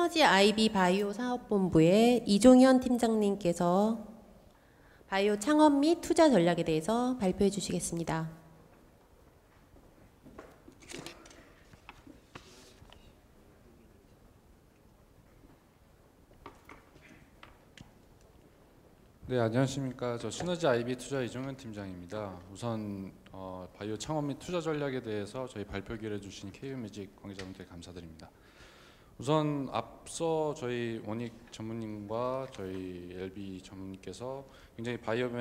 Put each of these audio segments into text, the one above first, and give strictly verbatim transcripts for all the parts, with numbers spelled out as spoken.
시너지 아이비 바이오 사업본부의 이종현 팀장님께서 바이오 창업 및 투자 전략에 대해서 발표해 주시겠습니다. 네, 안녕하십니까. 저 시너지 아이비 투자 이종현 팀장입니다. 우선 어, 바이오 창업 및 투자 전략에 대해서 저희 발표 기회를 해주신 케이유뮤직 관계자분들께 감사드립니다. 우선 앞서 저희 원익 전무님과 저희 엘비 전무님께서 굉장히 바이오,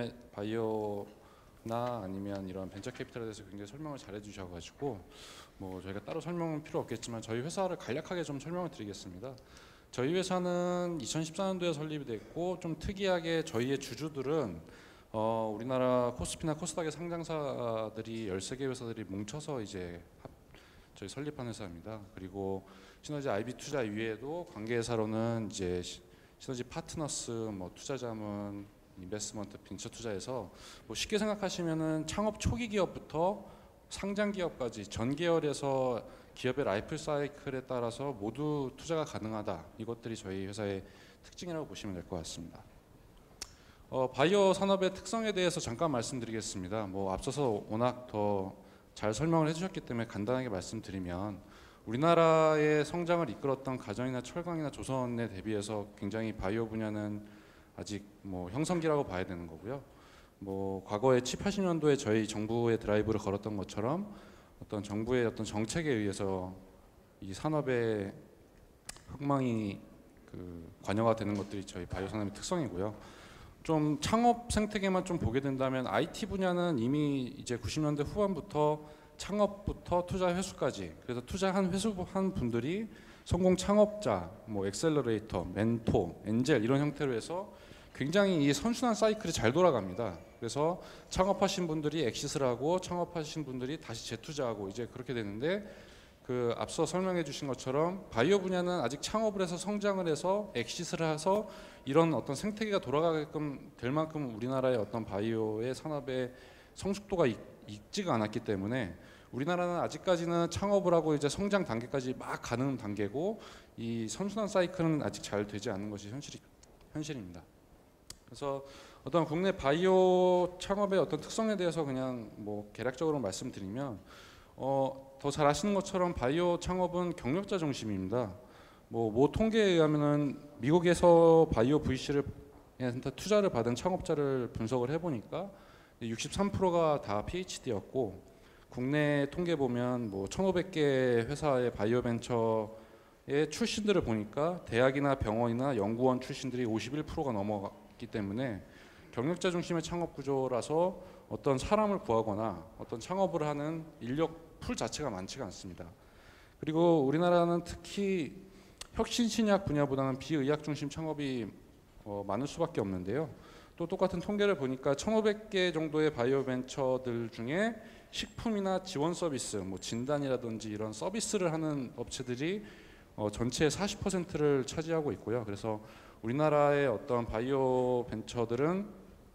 바이오나 아니면 이런 벤처 캐피탈에 대해서 굉장히 설명을 잘 해주셔가지고 뭐 저희가 따로 설명은 필요 없겠지만 저희 회사를 간략하게 좀 설명을 드리겠습니다. 저희 회사는 이천십사 년도에 설립이 됐고 좀 특이하게 저희의 주주들은 어, 우리나라 코스피나 코스닥의 상장사들이 열세 개 회사들이 뭉쳐서 이제 합, 저희 설립한 회사입니다. 그리고 시너지 아이비 투자 이외에도 관계회사로는 이제 시너지 파트너스, 뭐 투자자문, 인베스트먼트, 벤처 투자에서 뭐 쉽게 생각하시면은 창업 초기 기업부터 상장 기업까지 전 계열에서 기업의 라이프 사이클에 따라서 모두 투자가 가능하다. 이것들이 저희 회사의 특징이라고 보시면 될 것 같습니다. 어, 바이오 산업의 특성에 대해서 잠깐 말씀드리겠습니다. 뭐 앞서서 워낙 더 잘 설명을 해주셨기 때문에 간단하게 말씀드리면 우리나라의 성장을 이끌었던 가전이나 철강이나 조선에 대비해서 굉장히 바이오 분야는 아직 뭐 형성기라고 봐야 되는 거고요. 뭐 과거에 칠십, 팔십 년도에 저희 정부의 드라이브를 걸었던 것처럼 어떤 정부의 어떤 정책에 의해서 이 산업의 흥망이 그 관여가 되는 것들이 저희 바이오 산업의 특성이고요. 좀 창업 생태계만 좀 보게 된다면 아이티 분야는 이미 이제 구십 년대 후반부터 창업부터 투자 회수까지, 그래서 투자한 회수한 분들이 성공 창업자, 뭐 엑셀러레이터, 멘토, 엔젤 이런 형태로 해서 굉장히 이 선순환 사이클이 잘 돌아갑니다. 그래서 창업하신 분들이 엑시스를 하고 창업하신 분들이 다시 재투자하고 이제 그렇게 되는데, 그 앞서 설명해 주신 것처럼 바이오 분야는 아직 창업을 해서 성장을 해서 엑시스를 해서 이런 어떤 생태계가 돌아가게끔 될 만큼 우리나라의 어떤 바이오의 산업의 성숙도가 있, 있지가 않았기 때문에 우리나라는 아직까지는 창업을 하고 이제 성장 단계까지 막 가는 단계고 이 선순환 사이클은 아직 잘 되지 않는 것이 현실이, 현실입니다. 그래서 어떤 국내 바이오 창업의 어떤 특성에 대해서 그냥 뭐 개략적으로 말씀드리면 어, 더 잘 아시는 것처럼 바이오 창업은 경력자 중심입니다. 뭐, 모 통계에 의하면은 미국에서 바이오 브이씨를 투자를 받은 창업자를 분석을 해보니까 육십삼 퍼센트가 다 피에이치디였고 국내 통계 보면 뭐 천오백 개 회사의 바이오 벤처의 출신들을 보니까 대학이나 병원이나 연구원 출신들이 오십일 퍼센트가 넘어갔기 때문에 경력자 중심의 창업 구조라서 어떤 사람을 구하거나 어떤 창업을 하는 인력 풀 자체가 많지가 않습니다. 그리고 우리나라는 특히 혁신신약 분야보다는 비의학 중심 창업이 어, 많을 수밖에 없는데요. 또 똑같은 통계를 보니까 천오백 개 정도의 바이오 벤처들 중에 식품이나 지원 서비스, 뭐 진단이라든지 이런 서비스를 하는 업체들이 어, 전체의 사십 퍼센트를 차지하고 있고요. 그래서 우리나라의 어떤 바이오 벤처들은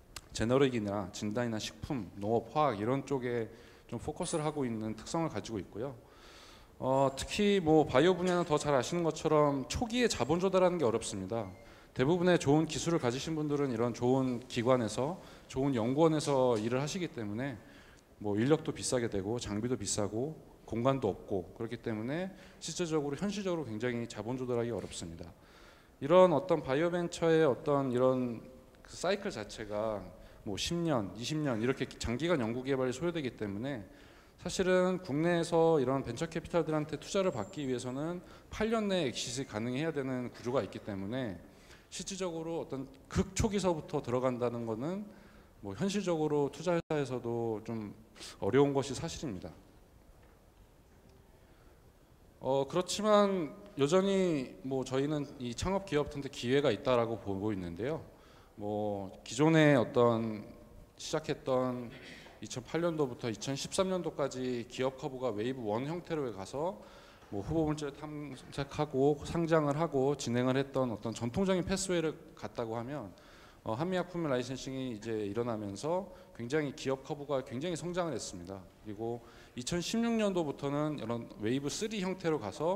제너릭이나 진단이나 식품, 농업, 화학 이런 쪽에 좀 포커스를 하고 있는 특성을 가지고 있고요. 어, 특히 뭐 바이오 분야는 더 잘 아시는 것처럼 초기에 자본 조달하는 게 어렵습니다. 대부분의 좋은 기술을 가지신 분들은 이런 좋은 기관에서, 좋은 연구원에서 일을 하시기 때문에 뭐 인력도 비싸게 되고 장비도 비싸고 공간도 없고 그렇기 때문에 실질적으로 현실적으로 굉장히 자본 조달하기 어렵습니다. 이런 어떤 바이오 벤처의 어떤 이런 그 사이클 자체가 뭐 십 년, 이십 년 이렇게 장기간 연구 개발이 소요되기 때문에 사실은 국내에서 이런 벤처 캐피탈들한테 투자를 받기 위해서는 팔 년 내에 엑시트가 가능해야 되는 구조가 있기 때문에 실질적으로 어떤 극초기서부터 들어간다는 것은 뭐 현실적으로 투자회사에서도 좀 어려운 것이 사실입니다. 어 그렇지만 여전히 뭐 저희는 이 창업 기업한테 기회가 있다라고 보고 있는데요. 뭐 기존에 어떤 시작했던 이천팔 년도부터 이천십삼 년도까지 기업 커브가 웨이브 일 형태로 가서 뭐 후보 물질 탐색하고 상장을 하고 진행을 했던 어떤 전통적인 패스웨이를 갔다고 하면 어, 한미약품의 라이센싱이 이제 일어나면서 굉장히 기업 커브가 굉장히 성장을 했습니다. 그리고 이천십육 년도부터는 이런 웨이브 삼 형태로 가서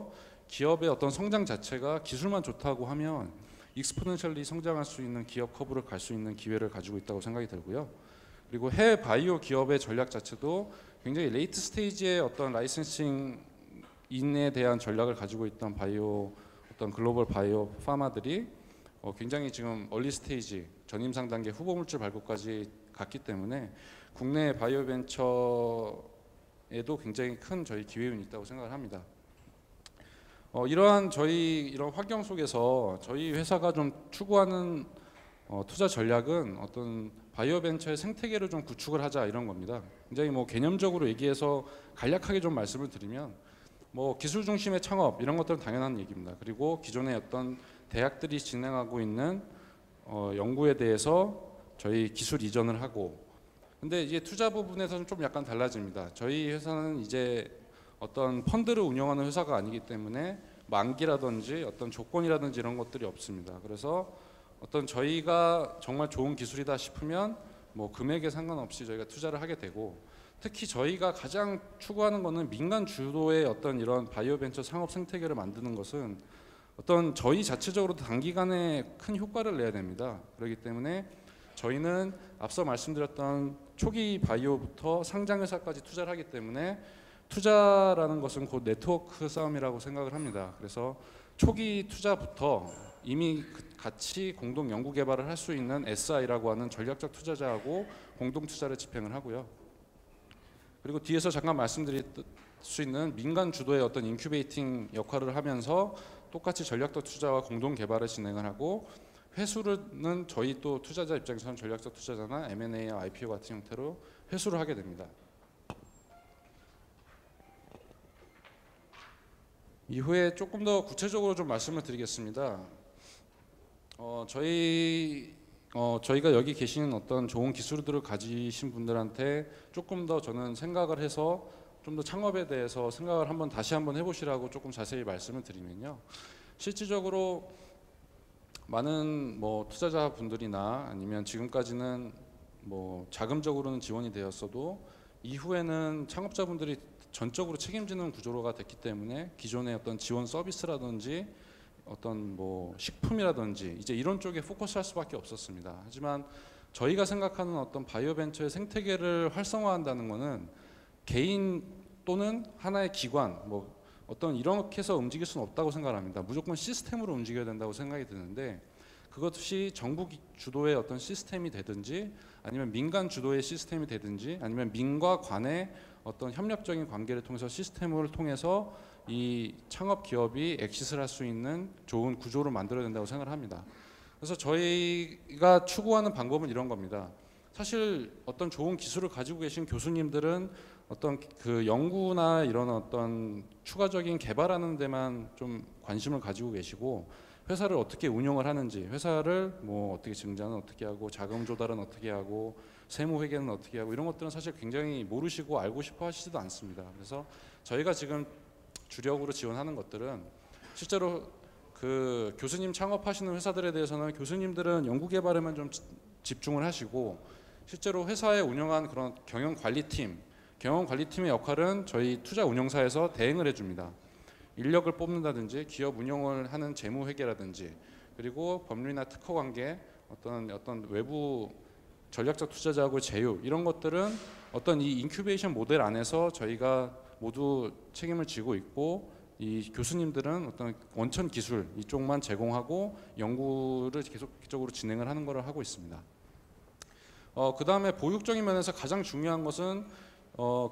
기업의 어떤 성장 자체가 기술만 좋다고 하면 익스포넨셜리 성장할 수 있는 기업 커브를 갈 수 있는 기회를 가지고 있다고 생각이 들고요. 그리고 해외 바이오 기업의 전략 자체도 굉장히 레이트 스테이지의 어떤 라이센싱 인에 대한 전략을 가지고 있던 바이오 어떤 글로벌 바이오 파마들이 어 굉장히 지금 얼리 스테이지 전임상 단계 후보 물질 발굴까지 갔기 때문에 국내 바이오 벤처에도 굉장히 큰 저희 기회운이 있다고 생각을 합니다. 어 이러한 저희 이런 환경 속에서 저희 회사가 좀 추구하는 어 투자 전략은 어떤 바이오 벤처의 생태계를 좀 구축을 하자 이런 겁니다. 굉장히 뭐 개념적으로 얘기해서 간략하게 좀 말씀을 드리면 뭐 기술 중심의 창업 이런 것들은 당연한 얘기입니다. 그리고 기존의 어떤 대학들이 진행하고 있는 어 연구에 대해서 저희 기술 이전을 하고, 근데 이제 투자 부분에서는 좀 약간 달라집니다. 저희 회사는 이제 어떤 펀드를 운영하는 회사가 아니기 때문에 만기라든지 어떤 조건이라든지 이런 것들이 없습니다. 그래서 어떤 저희가 정말 좋은 기술이다 싶으면 뭐 금액에 상관없이 저희가 투자를 하게 되고, 특히 저희가 가장 추구하는 것은 민간 주도의 어떤 이런 바이오 벤처 상업 생태계를 만드는 것은 어떤 저희 자체적으로도 단기간에 큰 효과를 내야 됩니다. 그렇기 때문에 저희는 앞서 말씀드렸던 초기 바이오부터 상장 회사까지 투자를 하기 때문에 투자라는 것은 곧 네트워크 싸움이라고 생각을 합니다. 그래서 초기 투자부터 이미 같이 공동 연구 개발을 할 수 있는 에스아이라고 하는 전략적 투자자하고 공동 투자를 집행을 하고요. 그리고 뒤에서 잠깐 말씀드릴 수 있는 민간 주도의 어떤 인큐베이팅 역할을 하면서 똑같이 전략적 투자와 공동 개발을 진행을 하고, 회수는 저희 또 투자자 입장에서는 전략적 투자자나 엠 앤 에이와 아이 피 오 같은 형태로 회수를 하게 됩니다. 이후에 조금 더 구체적으로 좀 말씀을 드리겠습니다. 어, 저희 어, 저희가 여기 계시는 어떤 좋은 기술들을 가지신 분들한테 조금 더 저는 생각을 해서 좀 더 창업에 대해서 생각을 한번 다시 한번 해보시라고 조금 자세히 말씀을 드리면요. 실질적으로 많은 뭐 투자자분들이나 아니면 지금까지는 뭐 자금적으로는 지원이 되었어도 이후에는 창업자분들이 전적으로 책임지는 구조로가 됐기 때문에 기존의 어떤 지원 서비스라든지 어떤 뭐 식품이라든지 이제 이런 쪽에 포커스할 수밖에 없었습니다. 하지만 저희가 생각하는 어떤 바이오 벤처의 생태계를 활성화한다는 것은 개인 또는 하나의 기관 뭐 어떤 이렇게 해서 움직일 수는 없다고 생각합니다. 무조건 시스템으로 움직여야 된다고 생각이 드는데, 그것이 정부 주도의 어떤 시스템이 되든지 아니면 민간 주도의 시스템이 되든지 아니면 민과 관의 어떤 협력적인 관계를 통해서 시스템을 통해서 이 창업 기업이 엑시스를 할 수 있는 좋은 구조를 만들어야 된다고 생각을 합니다. 그래서 저희가 추구하는 방법은 이런 겁니다. 사실 어떤 좋은 기술을 가지고 계신 교수님들은 어떤 그 연구나 이런 어떤 추가적인 개발하는 데만 좀 관심을 가지고 계시고, 회사를 어떻게 운영을 하는지, 회사를 뭐 어떻게 증자는 어떻게 하고 자금 조달은 어떻게 하고 세무 회계는 어떻게 하고 이런 것들은 사실 굉장히 모르시고 알고 싶어 하시지도 않습니다. 그래서 저희가 지금 주력으로 지원하는 것들은 실제로 그 교수님 창업하시는 회사들에 대해서는 교수님들은 연구 개발에만 좀 집중을 하시고, 실제로 회사에 운영한 그런 경영 관리팀, 경영 관리팀의 역할은 저희 투자 운영사에서 대행을 해줍니다. 인력을 뽑는다든지 기업 운영을 하는 재무 회계라든지, 그리고 법률이나 특허 관계, 어떤 어떤 외부 전략적 투자자하고 제휴 이런 것들은 어떤 이 인큐베이션 모델 안에서 저희가 모두 책임을 지고 있고, 이 교수님들은 어떤 원천 기술 이쪽만 제공하고 연구를 계속적으로 진행을 하는 것을 하고 있습니다. 어, 그 다음에 보육적인 면에서 가장 중요한 것은 어,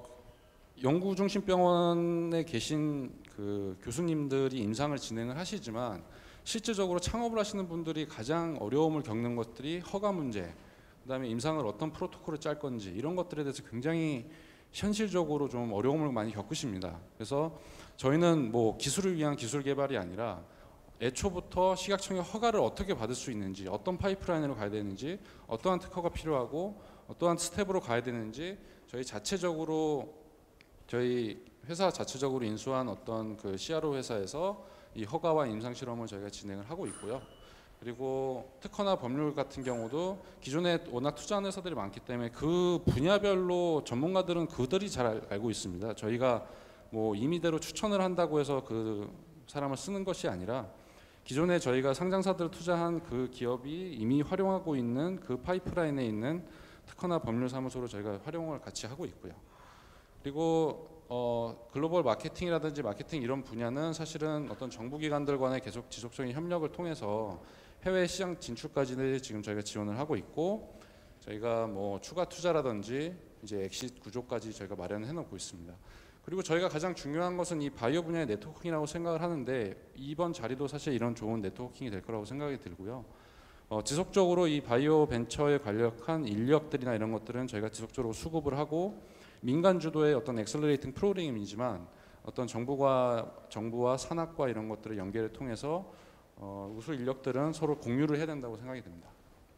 연구중심병원에 계신 그 교수님들이 임상을 진행을 하시지만 실질적으로 창업을 하시는 분들이 가장 어려움을 겪는 것들이 허가 문제, 그 다음에 임상을 어떤 프로토콜을 짤 건지 이런 것들에 대해서 굉장히 현실적으로 좀 어려움을 많이 겪으십니다. 그래서 저희는 뭐 기술을 위한 기술 개발이 아니라 애초부터 식약청의 허가를 어떻게 받을 수 있는지, 어떤 파이프라인으로 가야 되는지, 어떠한 특허가 필요하고 어떠한 스텝으로 가야 되는지 저희 자체적으로 저희 회사 자체적으로 인수한 어떤 그 씨알오 회사에서 이 허가와 임상 실험을 저희가 진행을 하고 있고요. 그리고 특허나 법률 같은 경우도 기존에 워낙 투자하는 회사들이 많기 때문에 그 분야별로 전문가들은 그들이 잘 알고 있습니다. 저희가 뭐 임의대로 추천을 한다고 해서 그 사람을 쓰는 것이 아니라 기존에 저희가 상장사들 투자한 그 기업이 이미 활용하고 있는 그 파이프라인에 있는 특허나 법률사무소로 저희가 활용을 같이 하고 있고요. 그리고 어, 글로벌 마케팅이라든지 마케팅 이런 분야는 사실은 어떤 정부기관들 간의 계속 지속적인 협력을 통해서 해외 시장 진출까지는 지금 저희가 지원을 하고 있고, 저희가 뭐 추가 투자라든지 이제 엑시트 구조까지 저희가 마련해 놓고 있습니다. 그리고 저희가 가장 중요한 것은 이 바이오 분야의 네트워킹이라고 생각을 하는데, 이번 자리도 사실 이런 좋은 네트워킹이 될 거라고 생각이 들고요. 어, 지속적으로 이 바이오 벤처에 관련한 인력들이나 이런 것들은 저희가 지속적으로 수급을 하고, 민간 주도의 어떤 엑셀러레이팅 프로그램이지만 어떤 정부가 정부와 산학과 이런 것들을 연계를 통해서 어, 우수 인력들은 서로 공유를 해야 된다고 생각이 듭니다.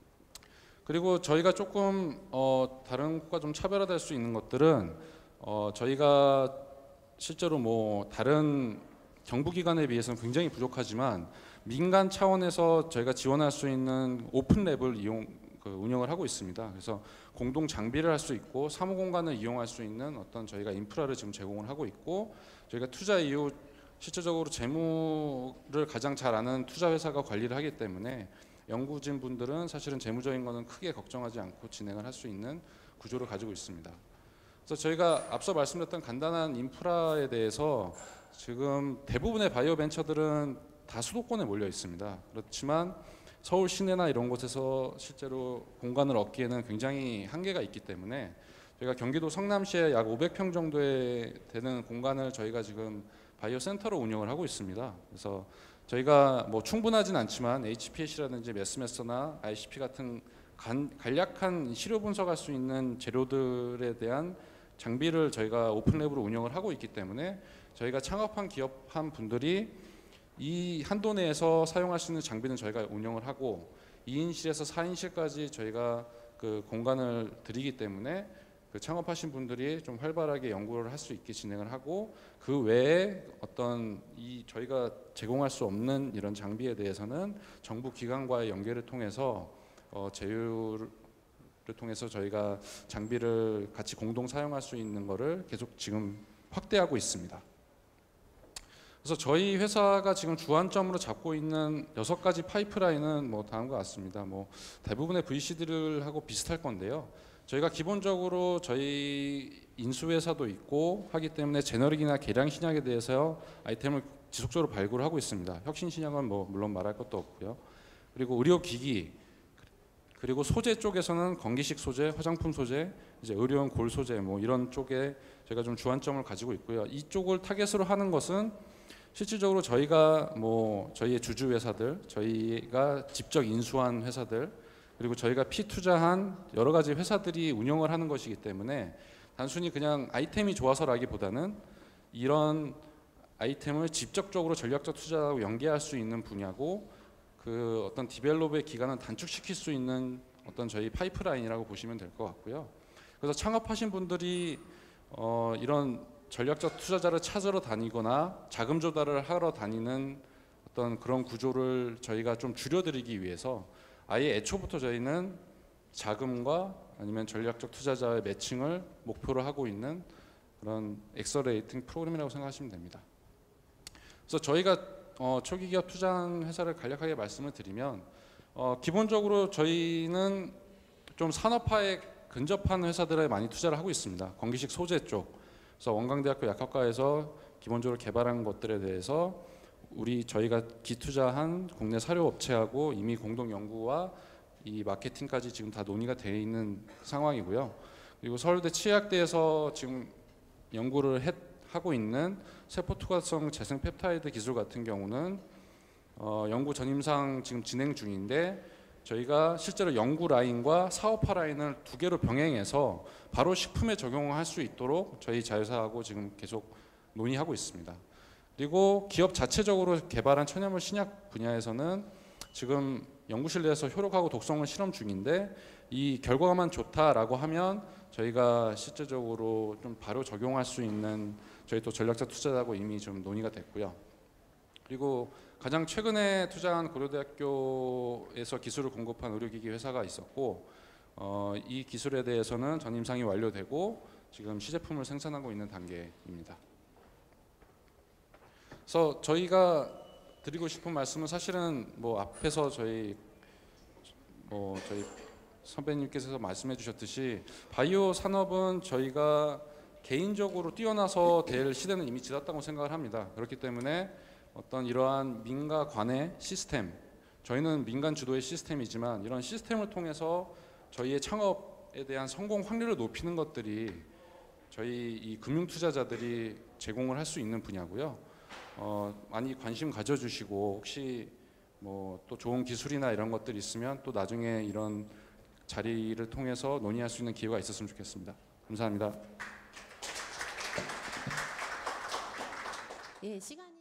그리고 저희가 조금 어, 다른 곳과 좀 차별화될 수 있는 것들은 어, 저희가 실제로 뭐 다른 정부기관에 비해서는 굉장히 부족하지만 민간 차원에서 저희가 지원할 수 있는 오픈랩을 이용 그 운영을 하고 있습니다. 그래서 공동 장비를 할 수 있고 사무 공간을 이용할 수 있는 어떤 저희가 인프라를 지금 제공을 하고 있고, 저희가 투자 이후 실질적으로 재무를 가장 잘 아는 투자 회사가 관리를 하기 때문에 연구진 분들은 사실은 재무적인 거는 크게 걱정하지 않고 진행을 할 수 있는 구조를 가지고 있습니다. 그래서 저희가 앞서 말씀드렸던 간단한 인프라에 대해서 지금 대부분의 바이오 벤처들은 다 수도권에 몰려 있습니다. 그렇지만 서울 시내나 이런 곳에서 실제로 공간을 얻기에는 굉장히 한계가 있기 때문에 저희가 경기도 성남시에 약 오백 평 정도에 되는 공간을 저희가 지금 바이오 센터로 운영을 하고 있습니다. 그래서 저희가 뭐 충분하진 않지만 에이치피에스라든지 매스메서나 아이씨피 같은 간, 간략한 시료 분석할 수 있는 재료들에 대한 장비를 저희가 오픈랩으로 운영을 하고 있기 때문에 저희가 창업한 기업한 분들이 이 한도 내에서 사용할 수 있는 장비는 저희가 운영을 하고 이 인실에서 사 인실까지 저희가 그 공간을 드리기 때문에 그 창업하신 분들이 좀 활발하게 연구를 할 수 있게 진행을 하고, 그 외에 어떤 이 저희가 제공할 수 없는 이런 장비에 대해서는 정부 기관과의 연계를 통해서 어 제휴를 통해서 저희가 장비를 같이 공동 사용할 수 있는 거를 계속 지금 확대하고 있습니다. 그래서 저희 회사가 지금 주안점으로 잡고 있는 여섯 가지 파이프라인은 뭐 다음과 같습니다. 뭐 대부분의 브이씨들하고 비슷할 건데요. 저희가 기본적으로 저희 인수회사도 있고 하기 때문에 제너릭이나 계량 신약에 대해서 아이템을 지속적으로 발굴을 하고 있습니다. 혁신 신약은 뭐 물론 말할 것도 없고요. 그리고 의료기기, 그리고 소재 쪽에서는 건기식 소재, 화장품 소재, 이제 의료용 골 소재 뭐 이런 쪽에 제가 좀 주안점을 가지고 있고요. 이쪽을 타겟으로 하는 것은 실질적으로 저희가 뭐 저희의 주주 회사들, 저희가 직접 인수한 회사들, 그리고 저희가 피투자한 여러 가지 회사들이 운영을 하는 것이기 때문에 단순히 그냥 아이템이 좋아서라기보다는 이런 아이템을 직접적으로 전략적 투자하고 연계할 수 있는 분야고, 그 어떤 디벨롭의 기간을 단축시킬 수 있는 어떤 저희 파이프라인이라고 보시면 될 것 같고요. 그래서 창업하신 분들이 어 이런 전략적 투자자를 찾으러 다니거나 자금 조달을 하러 다니는 어떤 그런 구조를 저희가 좀 줄여드리기 위해서 아예 애초부터 저희는 자금과 아니면 전략적 투자자의 매칭을 목표로 하고 있는 그런 엑셀러레이팅 프로그램이라고 생각하시면 됩니다. 그래서 저희가 어, 초기 기업 투자한 회사를 간략하게 말씀을 드리면 어, 기본적으로 저희는 좀 산업화에 근접한 회사들에 많이 투자를 하고 있습니다. 건기식 소재 쪽, 그래서 원광대학교 약학과에서 기본적으로 개발한 것들에 대해서 우리 저희가 기투자한 국내 사료업체하고 이미 공동 연구와 이 마케팅까지 지금 다 논의가 되어 있는 상황이고요. 그리고 서울대 치의학대에서 지금 연구를 해, 하고 있는 세포투과성 재생 펩타이드 기술 같은 경우는 어, 연구 전임상 지금 진행 중인데, 저희가 실제로 연구 라인과 사업화 라인을 두 개로 병행해서 바로 식품에 적용할 수 있도록 저희 자회사하고 지금 계속 논의하고 있습니다. 그리고 기업 자체적으로 개발한 천연물 신약 분야에서는 지금 연구실 내에서 효력하고 독성을 실험 중인데, 이 결과만 좋다라고 하면 저희가 실제적으로 좀 바로 적용할 수 있는 저희 또 전략적 투자자하고 이미 좀 논의가 됐고요. 그리고 가장 최근에 투자한 고려대학교에서 기술을 공급한 의료기기 회사가 있었고, 어, 이 기술에 대해서는 전임상이 완료되고 지금 시제품을 생산하고 있는 단계입니다. 그래서 저희가 드리고 싶은 말씀은 사실은 뭐 앞에서 저희 뭐 저희 선배님께서 말씀해 주셨듯이 바이오 산업은 저희가 개인적으로 뛰어나서 될 시대는 이미 지났다고 생각을 합니다. 그렇기 때문에 어떤 이러한 민과 관의 시스템, 저희는 민간 주도의 시스템이지만 이런 시스템을 통해서 저희의 창업에 대한 성공 확률을 높이는 것들이 저희 이 금융 투자자들이 제공을 할 수 있는 분야고요. 어, 많이 관심 가져주시고 혹시 뭐 또 좋은 기술이나 이런 것들 있으면 또 나중에 이런 자리를 통해서 논의할 수 있는 기회가 있었으면 좋겠습니다. 감사합니다. 예, 시간이